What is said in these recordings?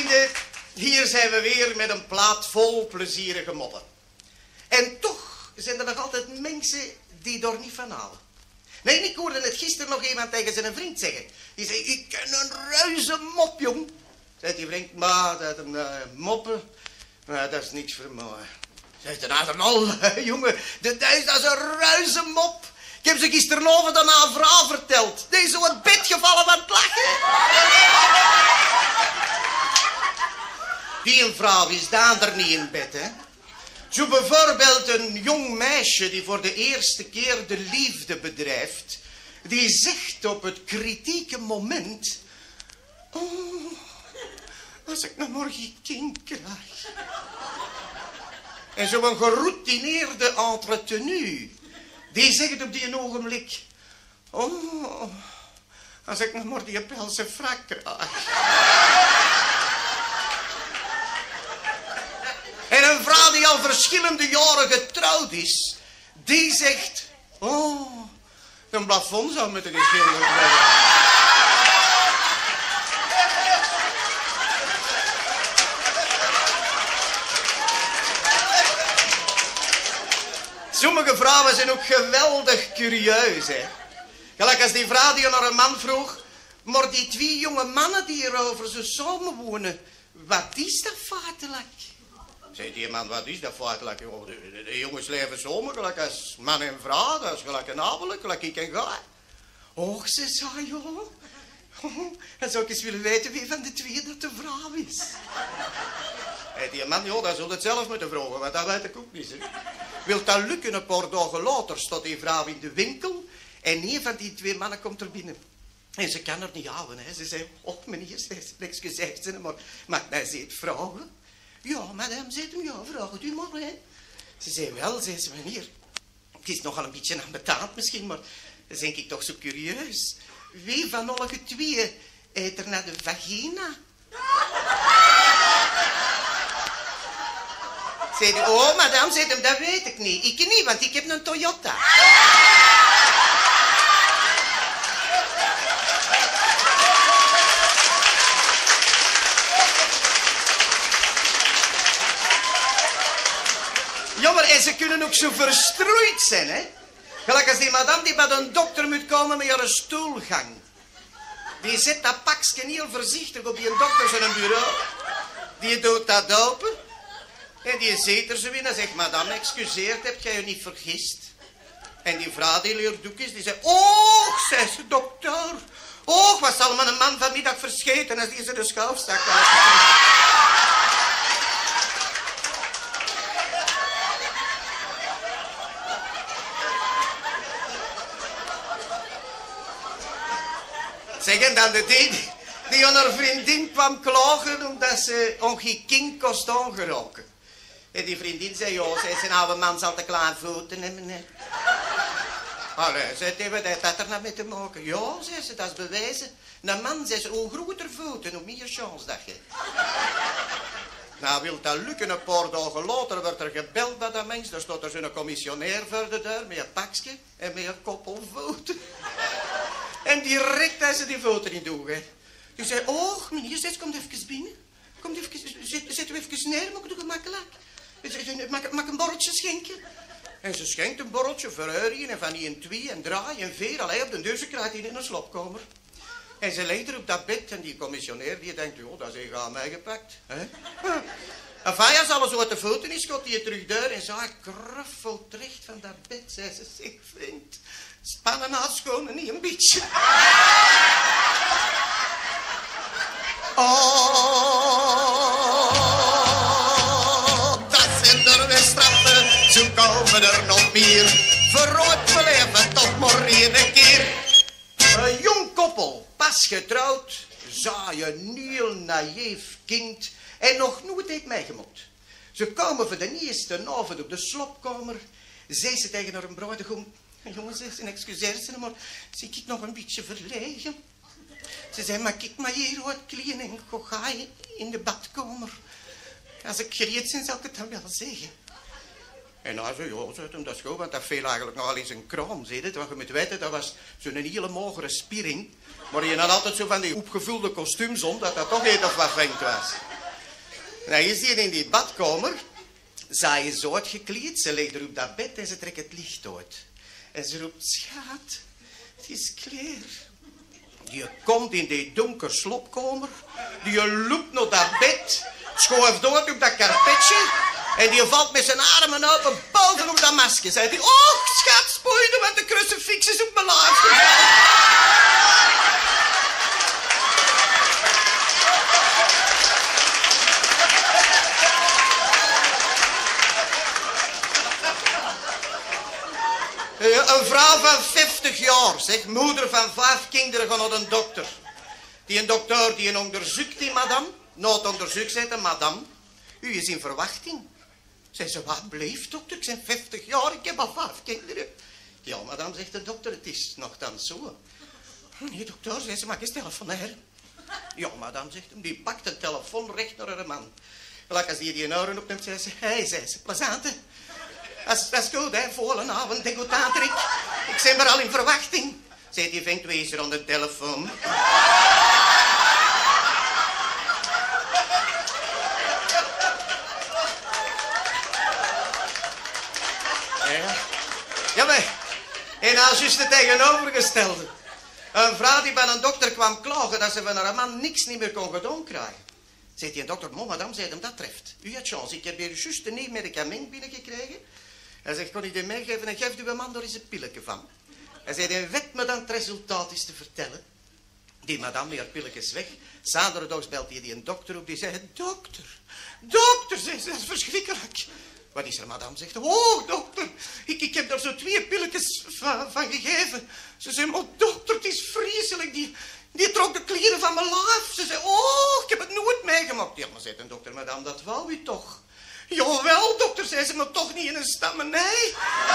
vrienden, hier zijn we weer met een plaat vol plezierige moppen. En toch zijn er nog altijd mensen die er niet van halen. Nee, ik hoorde het gisteren nog iemand tegen zijn vriend zeggen. Die zei, ik ken een reuze mop, jong. Zei die vriend, maar dat een moppen, maar dat is niks voor mij. Zei de al, jongen, dat is een reuze mop. Ik heb ze gisteravond aan een vrouw verteld. Die is zo in bed gevallen van het lachen. Die een vrouw is daar er niet in bed, hè. Zo bijvoorbeeld een jong meisje die voor de eerste keer de liefde bedrijft. Die zegt op het kritieke moment... Oh, als ik nou morgen een kind krijg. En zo'n geroutineerde entretenu... Die zegt op die ogenblik... Oh, als ik nog maar die pelse frak krijg. En een vrouw die al verschillende jaren getrouwd is... Die zegt... Oh, een plafond zou met een geschilderd worden. Sommige vrouwen zijn ook geweldig curieus, hè. Gelijk als die vrouw die naar een man vroeg... Maar die twee jonge mannen die hierover zo samenwonen... Wat is dat feitelijk? Zei die man, wat is dat feitelijk? Oh, de jongens leven samen, gelijk als man en vrouw. Dat is gelijk een abelijk, gelijk ik en gij. Och, ze zei, joh. Oh, dan zou ik eens willen weten wie van de twee dat de vrouw is. Hey, die man, joh, dat zult het zelf moeten vragen, want dat weet ik ook niet. Hè. Wilt dat lukken, een paar dagen later staat die vrouw in de winkel en een van die twee mannen komt er binnen. En ze kan er niet houden, hè. Ze zei, oh meneer, excuseer ze, maar mag mij ze het vragen? Ja, madame, zegt hem, ja, vraag het u maar, hè. Ze zei, wel, zei ze, meneer, het is nogal een beetje ambetant misschien, maar dat denk ik toch zo curieus. Wie van alle twee eet er naar de vagina? Zei hij, oh, madame, zei hem, dat weet ik niet. Ik niet, want ik heb een Toyota. Jammer, en ze kunnen ook zo verstrooid zijn, hè. Gelijk als die madame die bij een dokter moet komen met haar stoelgang. Die zet dat pakje heel voorzichtig op die dokter zijn bureau. Die doet dat open. En die zit er zo in en zegt, madame, excuseert, heb jij je niet vergist? En die vrouw die leert doekjes, die zegt, oh, zei ze, dokter. Oh, wat zal men een man vanmiddag verscheten als die ze de schoufzak uit. Zeg, en dan die aan haar vriendin kwam klagen omdat ze geen kind kost aangeroken. En die vriendin zei, ja, zei, zijn oude man zal te klein voeten hebben. Hè. Allee, zei hij, wat heeft dat er nou mee te maken? Ja, zei ze, dat is bewijzen. Een man, zei ze, hoe groter voeten, hoe meer chance dat je. Nou, wil dat lukken, een paar dagen later werd er gebeld bij dat mens. Daar stond er zo'n commissionair voor de deur met een pakje en met een koppel voeten. En direct had ze die voeten in doen, hè. Die zei, oh, meneer, zet, kom even binnen. Kom even, zet u even neer, maak het gemakkelijk. Mag een borreltje schenken? En ze schenkt een borreltje voor haar in, en van die een 2 en 3 en 4. Allee, op de deur, ze krijgt hij in een slaapkamer. En ze legt er op dat bed en die commissionair die denkt, joh, dat is echt aan mij gepakt. Hè? Enfin, als alles uit de voeten is, gaat hij terug deur en zo, hij kruffelt terecht van dat bed, zei ze, zeg vriend, spannen afschonen, niet een beetje. Oh, dat zijn er weer straffen, zo komen er nog meer. Verrooid mijn leven toch maar één keer. Een jong koppel, pas getrouwd, zaai een heel naïef kind en nog nooit heeft meegemokt. Ze komen voor de eerste avond op de slopkamer, zei ze tegen haar bruidegom, jongens, ze excuseer ze, maar zie ik nog een beetje verlegen. Ze zei, maar kijk maar hier wat klein en gogaai in de badkamer. Als ik gereed ben, zal ik het dan wel zeggen. En hij zei, ja, dat is goed, want dat viel eigenlijk nogal in zijn kraam, zie je. Want je moet weten, dat was zo'n hele magere spiering. Maar je had altijd zo van die opgevulde kostuums om, dat toch eet of wat vreemd was. Nou, je ziet in die badkamer, zij is zo uitgekleed, ze ligt er op dat bed en ze trekt het licht uit. En ze roept, schat, het is klaar. Die komt in die donker slopkamer, die loopt naar dat bed, schuift door op dat karpetje en die valt met zijn armen open boven op dat masker. Zei hij, oh schat, spoeide, want de crucifix is op mijn laars Een vrouw van 50 jaar, zeg, moeder van 5 kinderen, gaat naar een dokter. Die dokter die onderzoekt die madame. Na het onderzoek zegt de madame, u is in verwachting. Zei ze, wat bleef dokter, ik ben 50 jaar, ik heb al 5 kinderen. Ja, madame, zegt de dokter, het is nog dan zo. Nee, dokter, zei ze, mag eens telefoneren? Ja, madame, zegt hem, die pakt de telefoon recht naar haar man. Gelijk als die oren opneemt, zei ze, hey, zei ze, plezante. Dat is goed, hè, volgende avond, ik goed aantrek. Ik ben maar al in verwachting. Zei die vent, wees er aan de telefoon. Ja, maar. En nou juist het tegenovergestelde. Een vrouw die bij een dokter kwam klagen dat ze van haar man niks niet meer kon gedaan krijgen. Zegt die dokter, madame, zei hem dat treft. U had chance, ik heb hier juist een nieuw medicament binnengekregen. Hij zegt, kon ik die meegeven en geef uw man er eens een pilletje van. Hij zei, en weet me dan het resultaat is te vertellen. Die madame, die haar pilletjes weg. Zaterdags belt hij die een dokter op, die zegt, dokter, zegt ze, dat is verschrikkelijk. Wat is er, madame, zegt, oh, dokter, ik heb daar zo 2 pilletjes van gegeven. Ze zei, maar dokter, het is vreselijk, die trok de klieren van mijn lijf. Ze zei, oh, ik heb het nooit meegemaakt. Ja, maar zegt een dokter, madame, dat wou u toch? Jawel, dokter, zei ze, maar toch niet in een stammenij.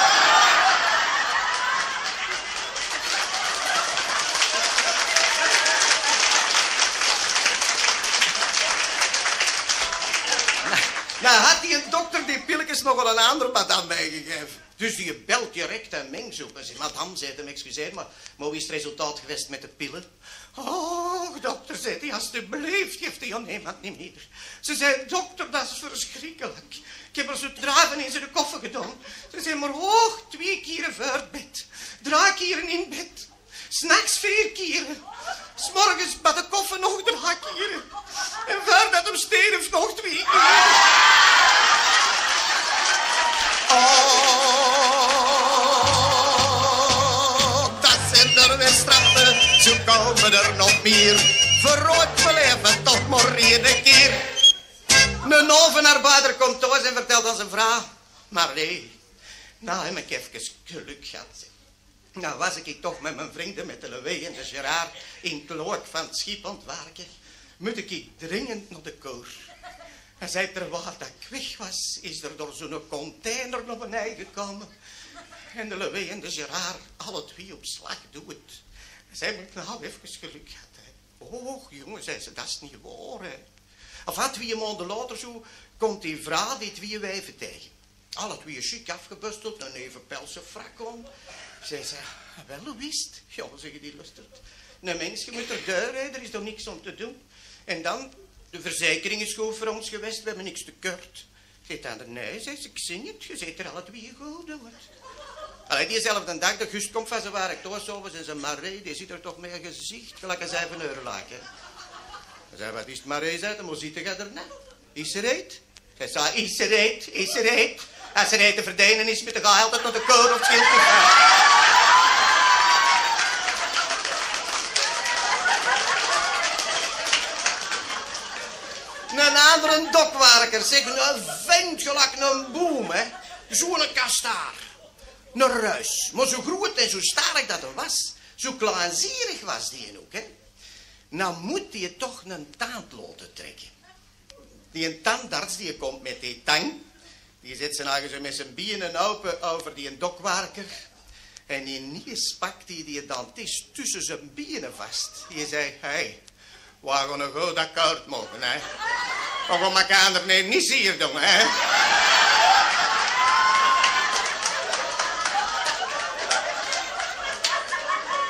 Nou had die een dokter die pilletjes nog wel een andere madame bijgegeven. Dus die belt direct en mengs op. En zei, madame, zei hem, excuseer, maar hoe is het resultaat geweest met de pillen? Oh, dokter, zei hij, alsjeblieft, geeft hij aan niemand niet meer. Ze zei, dokter, dat is verschrikkelijk. Ik heb er zo draven in zijn koffer gedaan. Ze zei, maar hoog 2 keren voor het bed. 3 keren in bed. 'S'nachts 4 keren. 'S'morgens bij de koffer nog 3 keren. En voordat hem stierf nog 2 keren. Oh, dat zijn er weer straffen. Zo komen er nog meer. Verrooid we leven toch maar 1 keer. Een ovenarbeider komt thuis en vertelt aan zijn vrouw. Maar nee, nou heb ik even geluk gehad. Nou was ik toch met mijn vrienden, met de Lewee en de Gerard, in het lood van het schip aan het werken. Moet ik dringend naar de koor. En zei terwijl dat ik weg was, is er door zo'n container naar beneden gekomen. En de Lewee en de Gerard, alle 2 op slag, doe het. En zei ik nou even geluk gehad. Hè. Oh jongen, zei ze, dat is niet waar. Hè. Enfin, 2 maanden later zo, komt die vrouw die 2 wijven tegen. Alle 2 chic afgebusteld, een even pelse frak om. Zij zei, wel, hoe is het? Ja, zeggen die lustert. Een mens, je moet er deur rijden, er is toch niks om te doen. En dan, de verzekering is goed voor ons geweest, we hebben niks te kort. Zegt dan, nee, zei ze, ik zing het, je zit er alle 2 goed, doe het. Allee, diezelfde dag, de Gust komt van ze waar ik thuis over, en ze Marie, die zit er toch met een gezicht, gelijk een 7 euro laak, hè. Hij zei, wat is het Marie, zei, maar ziet je er net? Is er eet? Zij zei, is er eet? Als er eet te verdienen is, met de ga altijd naar de koor of het schild. Een andere dokwerker, zeg, een vent gelijk een boom, hè. Zo'n kastaar. Een ruis. Maar zo groot en zo sterk dat er was. Zo kleinzierig was die ook, hè. Nou moet die toch een tand laten trekken. Die een tandarts die komt met die tang. Die zet zijn eigen met zijn benen open over die dokwerker. En ineens pakt die dentist tussen zijn benen vast. Die zei, hey, we gaan een goed akkoord maken, hè. We gaan elkaar er niet hier doen, hè.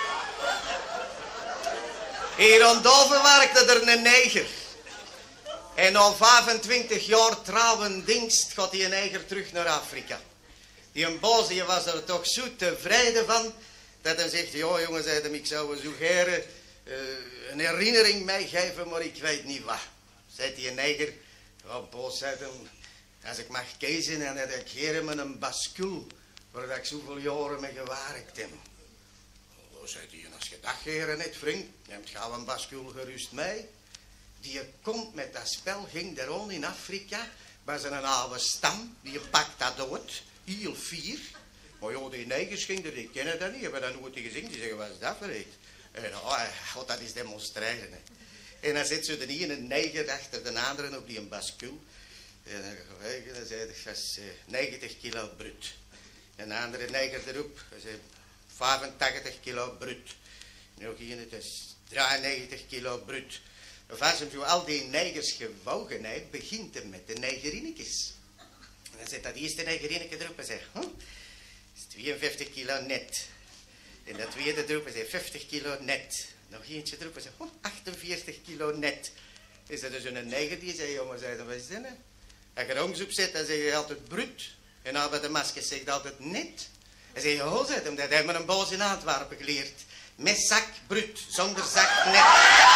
Hier aan boven werkte er een neger. En al 25 jaar trouwen dienst gaat die neger terug naar Afrika. Die een boos, die was er toch zo tevreden van, dat hij zegt, ja jongen, zei hem, ik zou zo graag een herinnering meegeven, maar ik weet niet wat. Zei die neger, ja boos, zei hem, als ik mag kiezen, dan heb ik hier met een bascule, waar ik zoveel jaren mee gewerkt heb. Oh, zei hij, als je dat geren net vriend, neemt gauw een bascule gerust mee. Die komt met dat spel, ging er rond in Afrika, bij zijn oude stam, die pakt dat dood, heel fier. Maar joh, die negers gingen, die kennen dat niet, hebben dat nooit gezien, die zeggen, wat is dat voor iets? En hij gaat dat eens demonstreren. Hè. En dan zit zo de ene neger achter de andere op die bascule. En dan zei hij, dat is 90 kilo brut. En de andere neger erop, dat is 85 kilo brut. Nog een, dat is 93 kilo brut. Of als hem zo al die negers gewogen heeft, begint hij met de negerinnetjes. En dan zet dat eerste negerinnetje erop en zegt, dat is 52 kilo net. En dat tweede erop en zegt 50 kilo net. Nog eentje erop en zegt, 48 kilo net. Is dat dus een neger die zei, jongen, zei dan, wat is dat nou? Als je er ongs op zet, dan zeg je altijd brut. En nou bij de maskers zegt altijd net. En zei je, oh, zei hem, dat hebben we een boos in Antwerpen geleerd. Met zak brut, zonder zak net.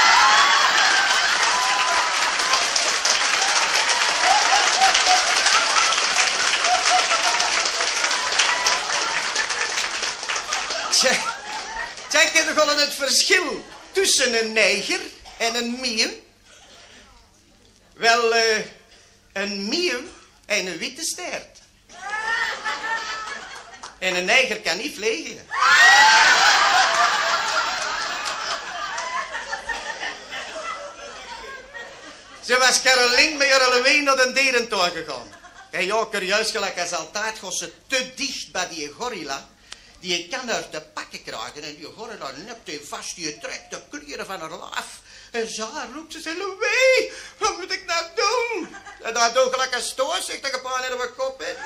Kijk je toch al het verschil tussen een neger en een meeuw? Wel, een meeuw en een witte staart. En een neger kan niet vliegen. Ze was Caroline met Caroline naar de dierentuin gegaan. En ja, curieus gelijk als altijd, gaat ze te dicht bij die gorilla. Die kan haar te pakken krijgen en die gorilla nept hij vast, die trekt de kleren van haar lijf. En zo roept ze, Louis, wat moet ik nou doen? En dat doe gelijk een stoor, zegt dat je pa net op mijn kop hebt.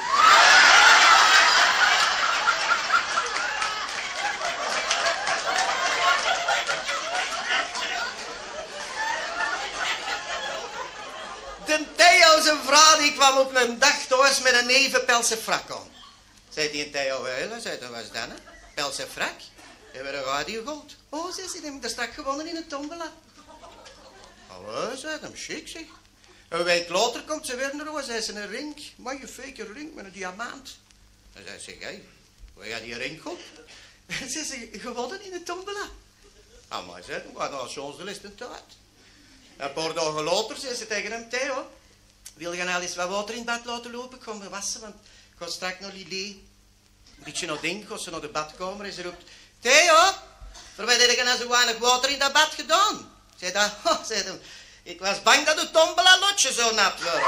De Theo, zijn vrouw, die kwam op een dag thuis met een nevenpelse frak aan. Zei die Theo, zei hij, wat is dat, hè? Pelse frak? Hebben we een radio gehoord? Oh, zei ze, die hebben er straks gewonnen in een tombola. Oh, zei hem, chic, zeg. Een week later komt ze weer naar huis, zei ze, een ring, maar je fake ring met een diamant. En zei ze, hé, waar ga die ring goed? En zei ze, gewonnen in een tombola. Ah, maar zei hij, nou, zoals de list en tijd. Een paar dagen later zei ze tegen hem, Theo, wil je nou eens wat water in het bad laten lopen? Ik ga me wassen, want ik ga straks naar Lili. Een beetje naar ding, gaat ze naar de badkamer en ze roept, Theo, voor wat heb je nou zo weinig water in dat bad gedaan? Zei dat, zei hij, ik was bang dat het tombola-lotje zo nat werd.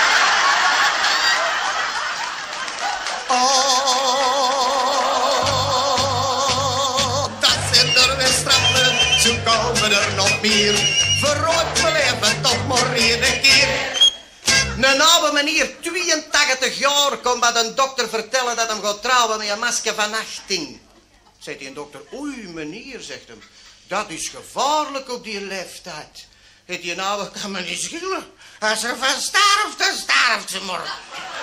Oh, dat zijn er weer straffen, zo komen er nog meer. Verrooid mijn leven toch maar één keer. Een oude meneer, 82 jaar, komt bij de dokter vertellen dat hem gaat trouwen met een masker van 18. Zegt die dokter, oei meneer, zegt hem, dat is gevaarlijk op die leeftijd. Heet die oude, kan me niet schillen. Als ze van sterft, dan sterft ze morgen.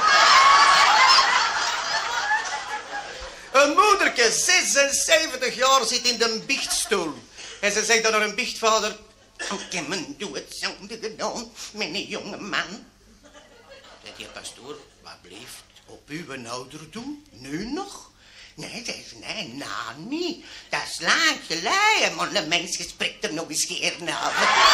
Een moederke, 76 jaar, zit in de biechtstoel. En ze zegt dan naar een biechtvader, oké, men doe het zonde gedaan, mijn jonge man. Zegt die pastoor, wat blijft op uw ouderdom, nu nog? Nee, zegt ze, nee, nou niet. Dat is lang geleden, maar de mens spreekt hem nog eens keer na.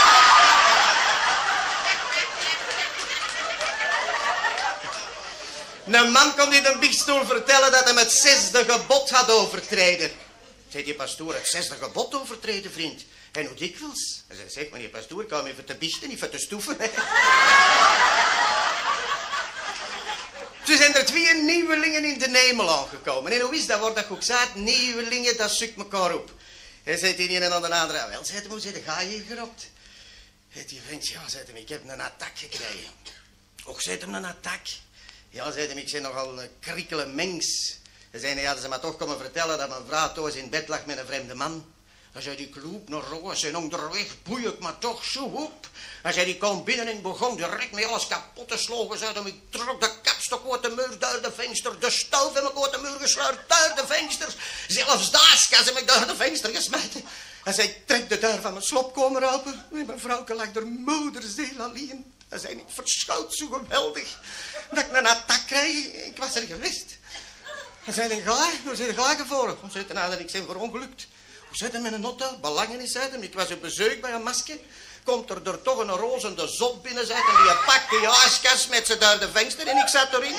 Een man komt in de biechtstoel vertellen dat hij het 6e gebod had overtreden. Zegt die pastoor, het 6e gebod overtreden, vriend? En hoe dikwijls? En ze zegt, meneer pastoor, ik kwam even te biechten, niet voor te stoeven. Toen zijn er 2 nieuwelingen in de hemel aangekomen. En hoe is dat, wordt dat goed gezegd? Nieuwelingen, dat zoekt elkaar op. En zegt die een aan de andere, wel, zegt hem, hoe zit ga je geropt? Zegt die vent, ja, zegt hem, ik heb een attack gekregen. Och, zegt hem, een attack? Ja, zegt hem, ik ben nogal een krikkele mens. En zei, ja, ze maar toch komen vertellen dat mijn vrouw thuis in bed lag met een vreemde man. Hij zei, die kloep naar roos en onderweg boei ik maar toch zo op. Hij zei, die kwam binnen en begon direct met alles kapot te slogen. Zei hem, ik trok de kapstok uit de muur, door de venster. De stoof heb ik uit de muur gesleurd, door de vensters. Zelfs de askas heb ik door de venster gesmeten. Hij zei, trek de deur van mijn slopkamer open. En mijn vrouwke lag door moederziel alleen. Hij zei, ik verschoot zo geweldig dat ik een attack kreeg. Ik was er geweest. Hij zei, hoe zit je gelijk voor? Hij zei, nou, ik ben verongelukt. Hoe zit hij met een auto? Belangen is uit hem. Ik was op bezoek bij een masker. Komt er toch een rozende zot binnen zit en die pakt die ijskast met ze door de venster en ik zat erin.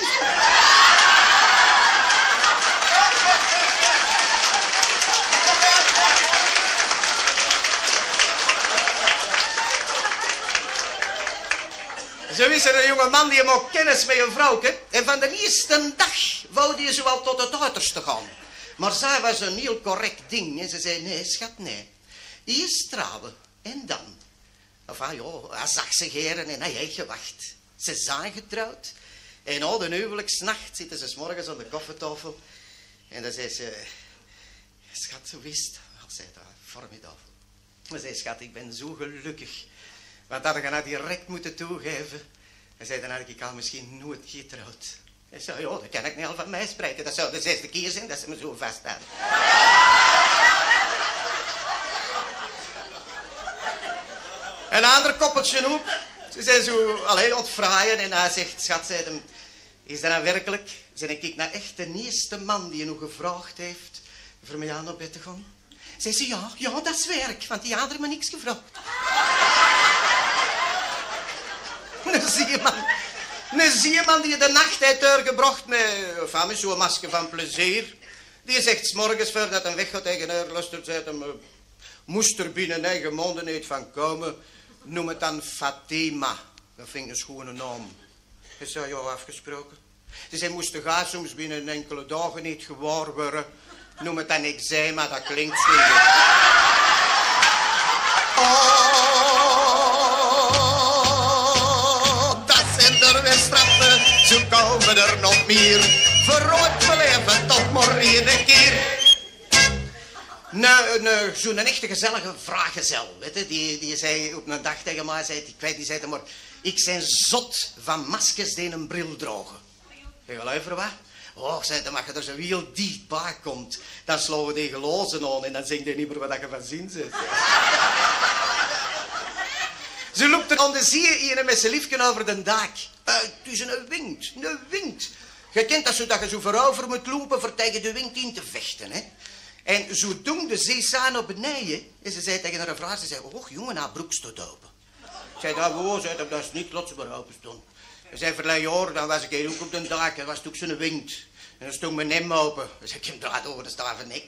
Zo is er een jonge man die maakt kennis met een vrouwke. En van de eerste dag wou die zo wel tot het uiterste gaan. Maar zij was een heel correct ding. En ze zei, nee schat, nee. Eerst trouwen en dan. Enfin, joh, hij zag ze geren en hij heeft gewacht. Ze zijn getrouwd. En al de huwelijksnacht zitten ze 's morgens aan de koffietafel. En dan zei ze, schat, zo wist. Wat zei dat? Formidabel. Ze zei, schat, ik ben zo gelukkig. Want dat had je nou direct moeten toegeven. Hij zei, dan had ik al misschien nooit getrouwd. Hij zei, joh, dat kan ik niet al van mij spreken. Dat zou de 6e keer zijn dat ze me zo vasthouden. Een ander koppeltje op. Ze zijn zo alleen ontvraaien en hij zegt, schat, zei hem, is dat nou werkelijk? Zijn ik nou echt de eerste man die je nog gevraagd heeft voor mij aan op bed te gaan? Zei ze, ja, dat is werk, want die hadden me niks gevraagd. Een zieman die de nacht heeft doorgebracht met zo'n masker van plezier. Die zegt 's morgens voordat hij weg gaat tegen haar luistert, zegt hem, moest er binnen eigen monden niet van komen, noem het dan Fatima. Dat vind ik een schone naam. Is dat jou afgesproken? Dus hij moest de gaas soms binnen enkele dagen niet gewaar worden, noem het dan eczema, dat klinkt schuldig. Zo komen er nog meer. Verrooid mijn leven toch maar één keer. Zo'n echte gezellige vraaggezel, weet je, die zei op een dag tegen mij, die zei maar, ik ben zot van maskers die een bril dragen. Ik luister wat? Oh, zei hij, als je er zo heel dicht bij komt, dan slaan we die glazen aan en dan zing je niet meer wat je van zin zit. Ze loopt er aan de zee met zijn liefje over de dak. Het is een wind. Je kent dat zo dat je zo voorover moet lopen voor tegen de wind in te vechten, hè. En zo doen de zeesaan naar beneden. En ze zei tegen haar vrouw, ze zei, oh jongen, haar broek staat open. Zei dat, oh, zei dat is niet, laat ze maar open stond. Ze zei, verleden jaar, dan was ik hier ook op de dak, er was ook zo'n wind. En dan stond mijn nem open. Dus ik heb daar over de staven nek.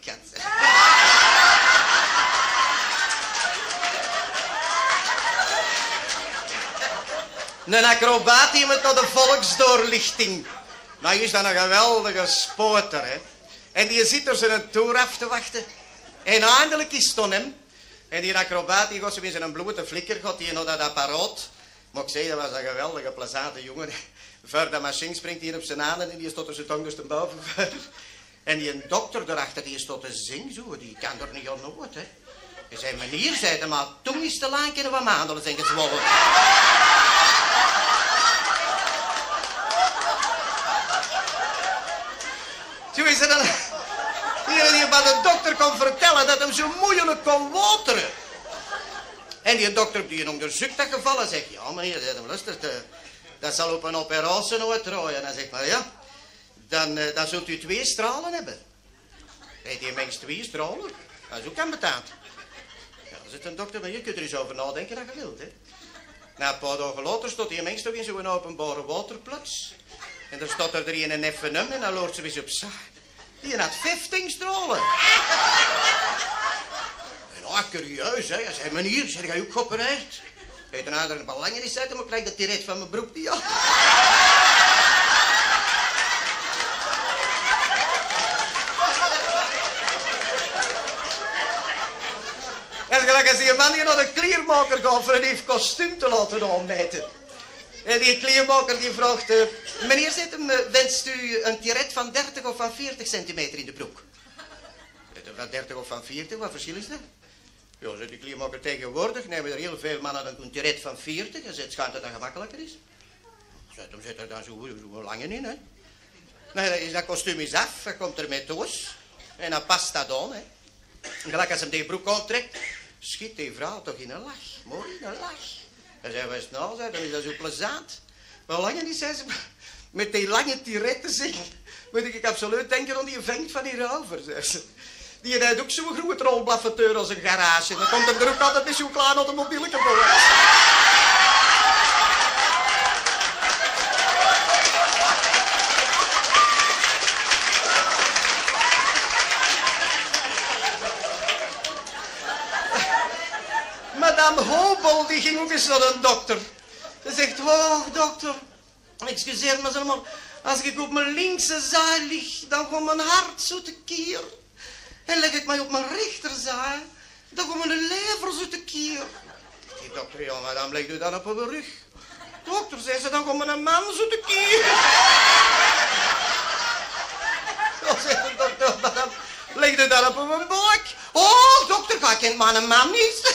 Een acrobaat die met naar de volksdoorlichting. Nou is dat een geweldige spoter, hè. En die zit er zijn toer af te wachten. En eindelijk is het hem. En die acrobaat die gaat zo in zijn blote flikker, gaat die naar dat apparaat. Maar ik zei, dat was een geweldige, plezante jongen. Voor de machine springt hij op zijn handen en die stond er zijn tong dus te boven. En die dokter daarachter, die stond te zingen zo, die kan er niet aan nooit, hè. Hij zei, meneer, zei hij, maar tong is te lang, kunnen we maandelen zijn gezwollen. Zo is er dan die bij de dokter kon vertellen dat hem zo moeilijk kon wateren. En die dokter die onderzoekt dat geval en zegt, ja meneer, luister, dat zal op een operatie nooit draaien. En dan zegt maar, ja, dan zult u 2 stralen hebben. Heeft die mens 2 stralen? Dat is ook aan betaald. Ja, dan zit een dokter, maar je kunt er eens over nadenken dat je wilt, hè. Na een paar dagen later stond die mens toch in zo'n openbare waterplaats. En dan staat er een even en dan loopt ze weer op zak. Die had 15 stralen. En nou, curieus, hè. Hij zei, meneer, zeg jij ook geopereerd? Hij heeft een ander belangen is uit, maar ik krijg dat direct van mijn broek die af. En gelijk als die man hier naar de kleermaker gaat voor een nieuw kostuum te laten aanmeten. En die kleermaker die vraagt, meneer zet hem, wenst u een tiret van 30 of van 40 centimeter in de broek? Van 30 of van 40, wat verschil is dat? Ja, zegt die kleermaker, tegenwoordig nemen er heel veel mannen een toeret van 40 en zegt, schijnt dat dat gemakkelijker is. Zegt hem, zit er dan zo lange in, hè. Nee, dat kostuum is af, hij komt er met doos en dan past dat aan, hè. En gelijk als hem die broek aantrekt, schiet die vrouw toch in een lach. Mooi in een lach. En zei, wat is het nou, zei, dan is dat zo plezant. Maar lange niet, zei ze, met die lange tiretten, zeg, moet ik absoluut denken aan die vent van die rover, zei ze. Die heeft ook zo'n grote rolblaffateur als een garage. En dan komt hem er ook altijd met zo'n klein automobieletje voor. Madame Hobel, die ging ook eens naar een dokter. Ze zegt, oh, dokter, excuseer me, maar als ik op mijn linkse zaai lig, dan gaat mijn hart zo tekeer. En leg ik mij op mijn rechterzij, dan gaat mijn lever zo tekeer. Die dokter, ja, madame, leg u dan op mijn rug. Dokter, zei ze, dan gaat mijn man zo tekeer. Ja, zei de dokter, madame, leg u dan op mijn buik. Oh, dokter, ik ken mijn man niet.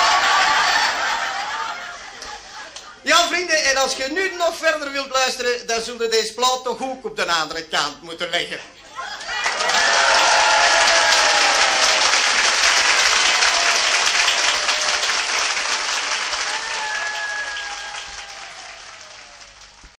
Ja, vrienden, en als je nu nog verder wilt luisteren, dan zullen deze plaat toch ook op de andere kant moeten leggen.